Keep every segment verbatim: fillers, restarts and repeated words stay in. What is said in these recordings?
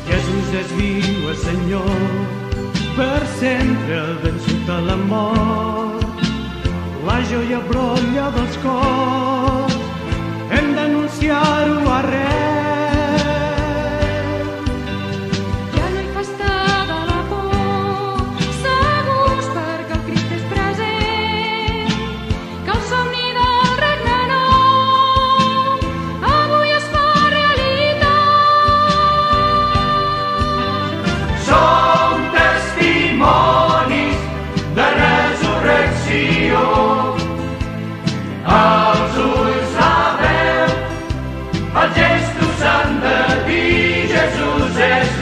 Jesús és viu, és Senyor, per sempre ha vençut a la mort. La joia brolla dels cors, hem d'anunciar-ho arreu. Ja no hi fa estar de la por, segurs perquè el Crist és present, que el somni del regne nou avui es fa realitat. Som testimonis de resurrecció, els ulls la veu, els gestos s'han de dir Jesús és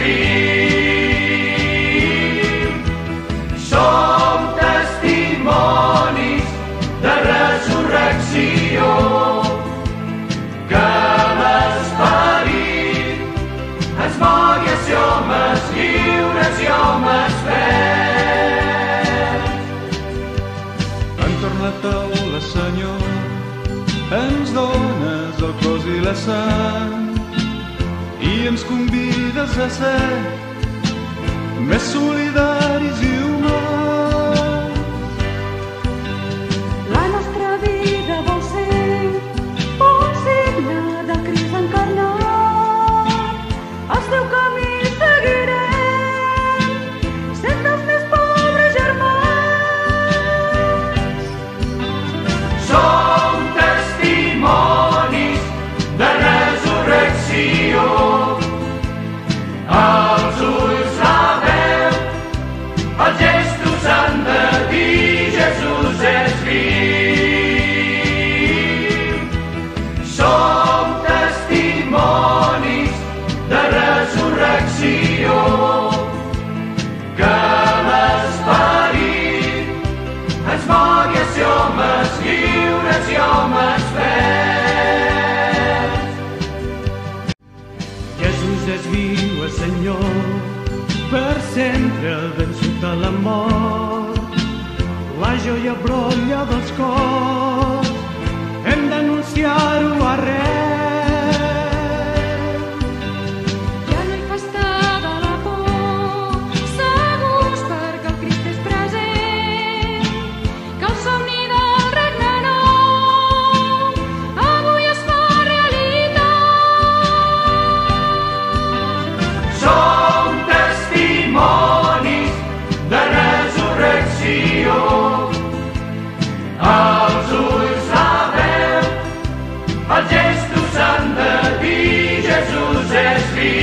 viu. Som testimonis de resurrecció, que l'esperit ens mogui a ser homes lliures i homes verds. Han tornat a la Senyor, ens dones el cos i la sang i ens convides a ser més solidaris i humans. La nostra vida vol ser un signe del Crist encarnat. El teu camí seguirem, sent els més pobres germans. Som testimonis de resurrecció, els ulls la veu, els gestos han de dir Jesús és viu. Som testimonis de resurrecció, que l'esperit ens mogui a ser homes lliures i homes verds. Jesús és viu, és Senyor, per sempre ha vençut a la mort. La joia brolla dels cors, hem d'anunciar-ho arreu. Ja no hi fa estar de la por, segurs perquè el Crist és present, que el somni del regne nou avui es fa realitat. Som testimonis de resurrecció, els ulls la veu, els gestos s'han de dir Jesús és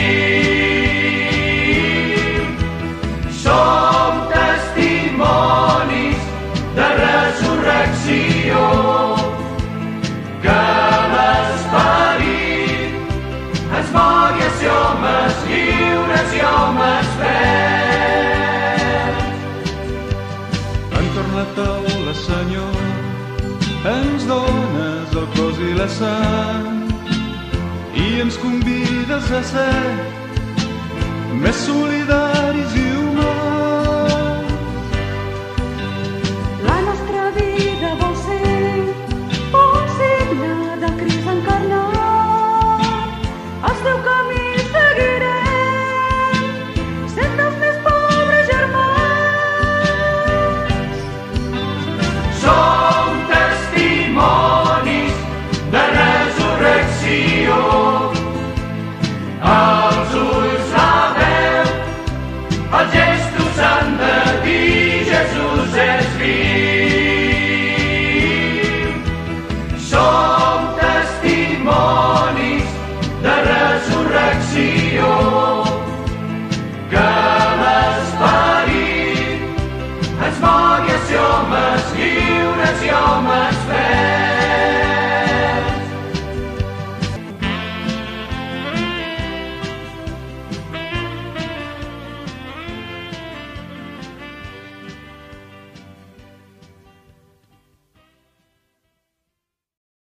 viu. Som testimonis de resurrecció, que l'esperit ens mogui a ser homes lliures i homes verds. Han tornat a la Senyor, ens dones el cos i la sang i ens convides a ser més solidaris